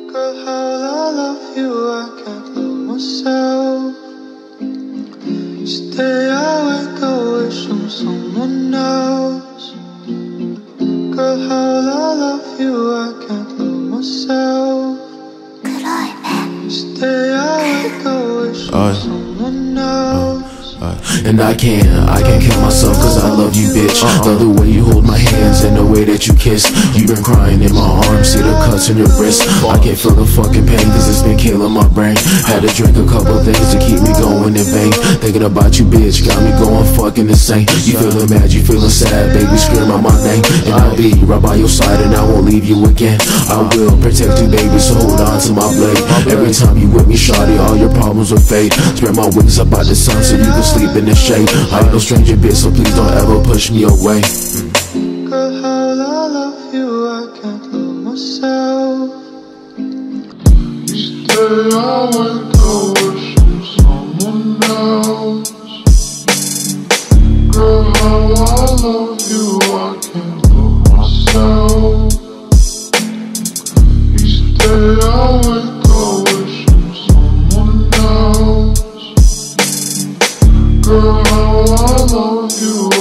Girl, how I love you, I can't love myself. Stay awake, I wish on someone else. Girl, how I love you, I can't love myself. Stay awake, I wish on someone else. And I can't kill myself cause I love you, bitch. Love the way you hold my hands and the way that you kiss. You've been crying in my arms, see the cuts in your wrist. I can't feel the fucking pain cause it's been killing my brain. Had to drink a couple things to keep me going in vain. Thinking about you, bitch, got me going fucking insane. You feeling mad, you feeling sad, baby, scream out my name. And I'll be right by your side and I won't leave you again. I will protect you, baby, so hold on to my blade. Every time you with me, shawty, all your problems will fade. Spread my wings up by the sun so you can sleep in the shade. I ain't no stranger, bitch, so please don't ever push me away. Girl, how I love you, I can't love myself. Stay awake, I wish on someone else. Girl, how I love you, I can't love myself. Stay awake, I wish on someone else. Girl, how I love you.